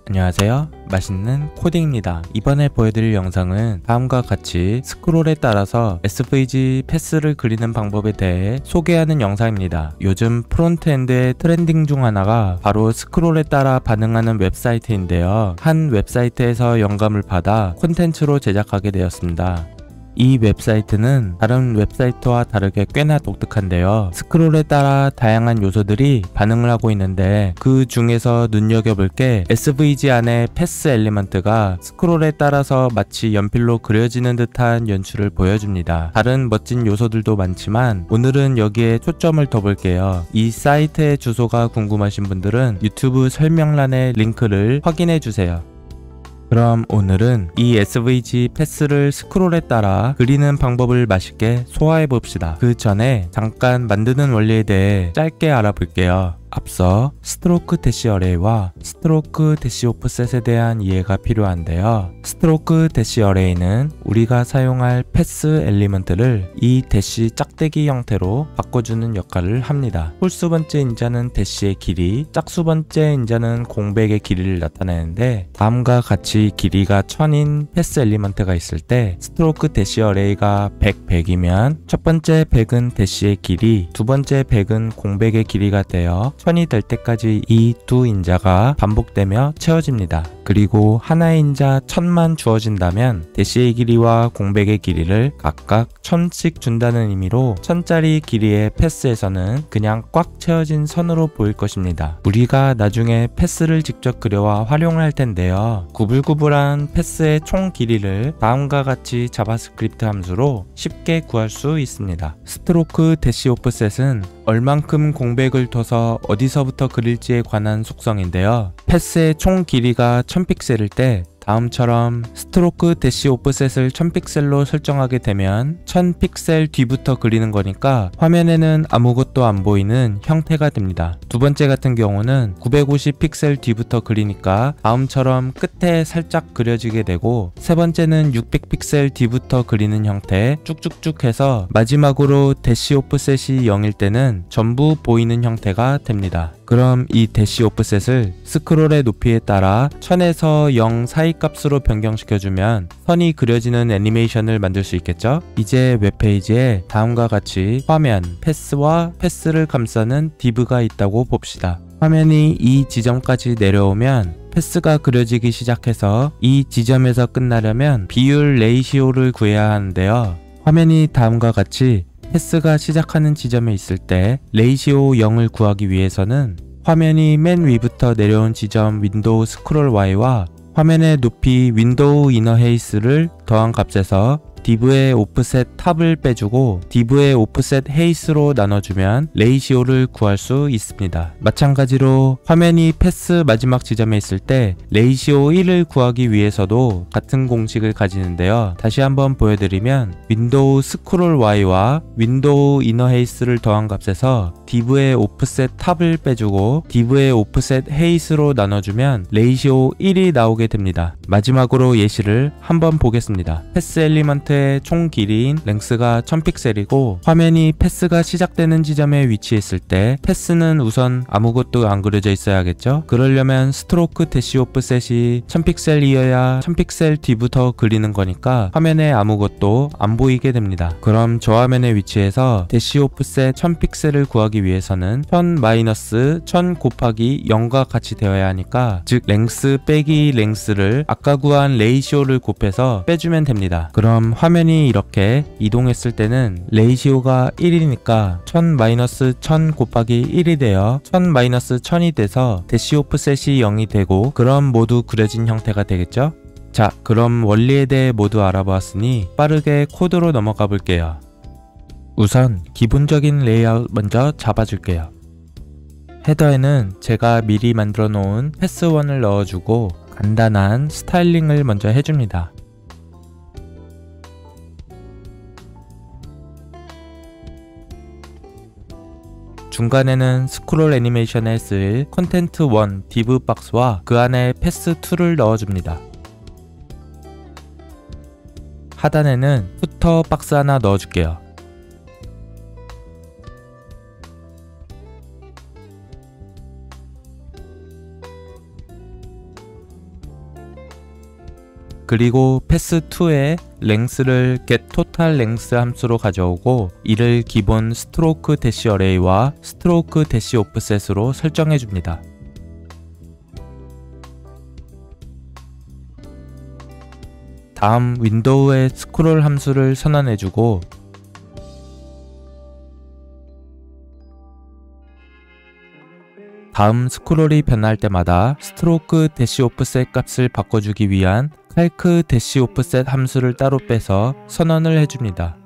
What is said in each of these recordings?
안녕하세요, 맛있는 코딩입니다. 이번에 보여드릴 영상은 다음과 같이 스크롤에 따라서 SVG 패스를 그리는 방법에 대해 소개하는 영상입니다. 요즘 프론트엔드의 트렌딩 중 하나가 바로 스크롤에 따라 반응하는 웹사이트인데요. 한 웹사이트에서 영감을 받아 콘텐츠로 제작하게 되었습니다. 이 웹사이트는 다른 웹사이트와 다르게 꽤나 독특한데요. 스크롤에 따라 다양한 요소들이 반응을 하고 있는데 그 중에서 눈여겨볼 게 SVG 안에 패스 엘리먼트가 스크롤에 따라서 마치 연필로 그려지는 듯한 연출을 보여줍니다. 다른 멋진 요소들도 많지만 오늘은 여기에 초점을 둬볼게요. 이 사이트의 주소가 궁금하신 분들은 유튜브 설명란의 링크를 확인해주세요. 그럼 오늘은 이 SVG 패스를 스크롤에 따라 그리는 방법을 맛있게 소화해 봅시다. 그 전에 잠깐 만드는 원리에 대해 짧게 알아볼게요. 앞서 스트로크 대시 어레이와 스트로크 대시 오프셋에 대한 이해가 필요한데요. 스트로크 대시 어레이는 우리가 사용할 패스 엘리먼트를 이 대시 짝대기 형태로 바꿔주는 역할을 합니다. 홀수 번째 인자는 대시의 길이, 짝수 번째 인자는 공백의 길이를 나타내는데 다음과 같이 길이가 1000인 패스 엘리먼트가 있을 때 스트로크 대시 어레이가 100, 100이면 첫 번째 100은 대시의 길이, 두 번째 100은 공백의 길이가 되어 1000이 될 때까지 이 두 인자가 반복되며 채워집니다. 그리고 하나의 인자 1000만 주어진다면 대시의 길이와 공백의 길이를 각각 1000씩 준다는 의미로 1000짜리 길이의 패스에서는 그냥 꽉 채워진 선으로 보일 것입니다. 우리가 나중에 패스를 직접 그려와 활용을 할 텐데요. 구불구불한 패스의 총 길이를 다음과 같이 자바스크립트 함수로 쉽게 구할 수 있습니다. 스트로크 대시 오프셋은 얼만큼 공백을 둬서 어디서부터 그릴지에 관한 속성인데요. 패스의 총 길이가 1000픽셀일 때 다음처럼 스트로크 대시 오프셋을 1000픽셀로 설정하게 되면 1000픽셀 뒤부터 그리는 거니까 화면에는 아무것도 안 보이는 형태가 됩니다. 두 번째 같은 경우는 950픽셀 뒤부터 그리니까 다음처럼 끝에 살짝 그려지게 되고, 세 번째는 600픽셀 뒤부터 그리는 형태 쭉쭉쭉 해서 마지막으로 대시 오프셋이 0일 때는 전부 보이는 형태가 됩니다. 그럼 이 대시 오프셋을 스크롤의 높이에 따라 1000에서 0 사이 값으로 변경시켜주면 선이 그려지는 애니메이션을 만들 수 있겠죠? 이제 웹페이지에 다음과 같이 화면, 패스와 패스를 감싸는 div가 있다고 봅시다. 화면이 이 지점까지 내려오면 패스가 그려지기 시작해서 이 지점에서 끝나려면 비율 레이시오를 구해야 하는데요. 화면이 다음과 같이 패스가 시작하는 지점에 있을 때 레이시오 0을 구하기 위해서는 화면이 맨 위부터 내려온 지점 윈도우 스크롤 Y와 화면의 높이 윈도우 이너 헤이스를 더한 값에서 div의 오프셋 탑을 빼주고 div의 오프셋 헤이스로 나눠주면 레이시오를 구할 수 있습니다. 마찬가지로 화면이 패스 마지막 지점에 있을 때 레이시오 1을 구하기 위해서도 같은 공식을 가지는데요. 다시 한번 보여드리면 윈도우 스크롤 Y와 윈도우 이너 헤이스를 더한 값에서 div의 오프셋 탑을 빼주고 div의 오프셋 헤이스로 나눠주면 레이시오 1이 나오게 됩니다. 마지막으로 예시를 한번 보겠습니다. 패스 엘리먼트 총 길이인 랭스가 1000픽셀이고 화면이 패스가 시작되는 지점에 위치했을 때 패스는 우선 아무것도 안 그려져 있어야겠죠? 그러려면 스트로크 대시 오프셋이 1000픽셀이어야 1000픽셀 뒤부터 그리는 거니까 화면에 아무것도 안 보이게 됩니다. 그럼 저 화면의 위치에서 대시 오프셋 1000픽셀을 구하기 위해서는 1000-1000 곱하기 0과 같이 되어야 하니까, 즉 랭스 빼기 랭스를 아까 구한 레이시오를 곱해서 빼주면 됩니다. 그럼 화면이 이렇게 이동했을 때는 레이시오가 1이니까 1000-1000 곱하기 1이 되어 1000-1000이 돼서 대시 오프셋이 0이 되고, 그럼 모두 그려진 형태가 되겠죠? 자, 그럼 원리에 대해 모두 알아보았으니 빠르게 코드로 넘어가 볼게요. 우선 기본적인 레이아웃 먼저 잡아줄게요. 헤더에는 제가 미리 만들어 놓은 패스1을 넣어주고 간단한 스타일링을 먼저 해줍니다. 중간에는 스크롤 애니메이션에 쓸 콘텐트1 div 박스와 그 안에 패스2를 넣어줍니다. 하단에는 푸터 박스 하나 넣어줄게요. 그리고 패스2의 랭스를 getTotalLength 함수로 가져오고 이를 기본 스트로크 대시 어레이와 스트로크 대시 오프셋으로 설정해 줍니다. 다음 윈도우의 스크롤 함수를 선언해 주고 다음 스크롤이 변할 때마다 스트로크 대시 오프셋 값을 바꿔주기 위한 칼크 대시 오프셋 함수를 따로 빼서 선언을 해줍니다.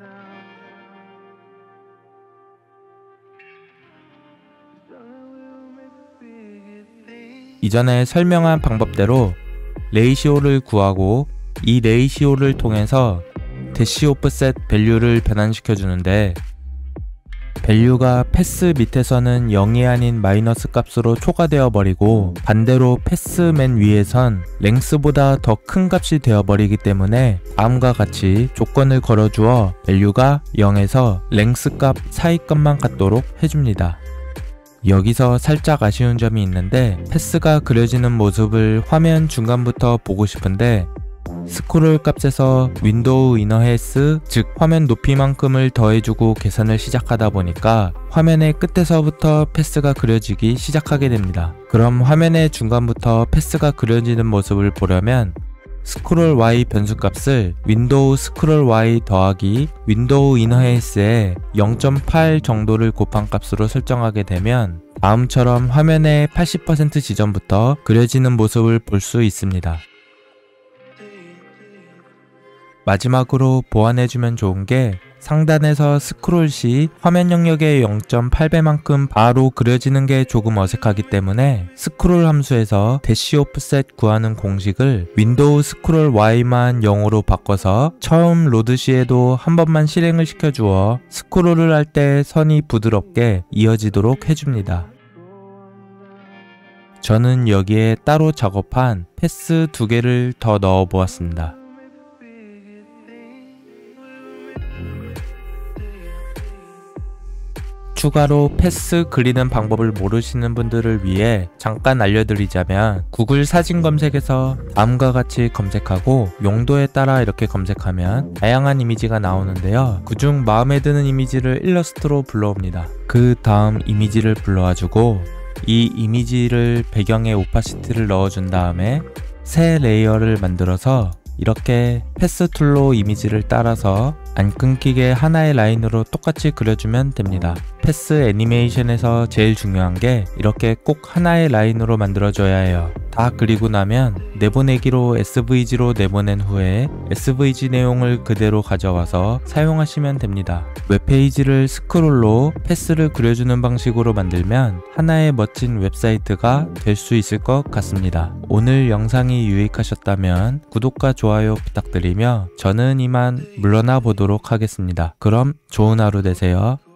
이전에 설명한 방법대로 레이시오를 구하고 이 레이시오를 통해서 대시 오프셋 밸류를 변환시켜 주는데 밸류가 패스 밑에서는 0이 아닌 마이너스 값으로 초과되어 버리고 반대로 패스 맨 위에선 랭스보다 더 큰 값이 되어 버리기 때문에 다음과 같이 조건을 걸어주어 밸류가 0에서 랭스 값 사이 값만 같도록 해줍니다. 여기서 살짝 아쉬운 점이 있는데 패스가 그려지는 모습을 화면 중간부터 보고 싶은데 스크롤 값에서 윈도우 이너 헬스, 즉 화면 높이만큼을 더해주고 계산을 시작하다 보니까 화면의 끝에서부터 패스가 그려지기 시작하게 됩니다. 그럼 화면의 중간부터 패스가 그려지는 모습을 보려면 스크롤 Y 변수값을 윈도우 스크롤 Y 더하기 윈도우 이너 헬스에 0.8 정도를 곱한 값으로 설정하게 되면 다음처럼 화면의 80% 지점부터 그려지는 모습을 볼 수 있습니다. 마지막으로 보완해주면 좋은 게 상단에서 스크롤 시 화면 영역의 0.8배만큼 바로 그려지는 게 조금 어색하기 때문에 스크롤 함수에서 대시 오프셋 구하는 공식을 윈도우 스크롤 Y만 0으로 바꿔서 처음 로드 시에도 한 번만 실행을 시켜주어 스크롤을 할 때 선이 부드럽게 이어지도록 해줍니다. 저는 여기에 따로 작업한 패스 2개를 더 넣어 보았습니다. 추가로 패스 그리는 방법을 모르시는 분들을 위해 잠깐 알려드리자면 구글 사진 검색에서 다음과 같이 검색하고 용도에 따라 이렇게 검색하면 다양한 이미지가 나오는데요. 그중 마음에 드는 이미지를 일러스트로 불러옵니다. 그 다음 이미지를 불러와주고 이 이미지를 배경에 오파시티를 넣어준 다음에 새 레이어를 만들어서 이렇게 패스 툴로 이미지를 따라서 안 끊기게 하나의 라인으로 똑같이 그려주면 됩니다. 패스 애니메이션에서 제일 중요한 게 이렇게 꼭 하나의 라인으로 만들어줘야 해요. 다 그리고 나면 내보내기로 SVG로 내보낸 후에 SVG 내용을 그대로 가져와서 사용하시면 됩니다. 웹페이지를 스크롤로 패스를 그려주는 방식으로 만들면 하나의 멋진 웹사이트가 될 수 있을 것 같습니다. 오늘 영상이 유익하셨다면 구독과 좋아요 부탁드리며 저는 이만 물러나 보도록 하겠습니다. 그럼 좋은 하루 되세요.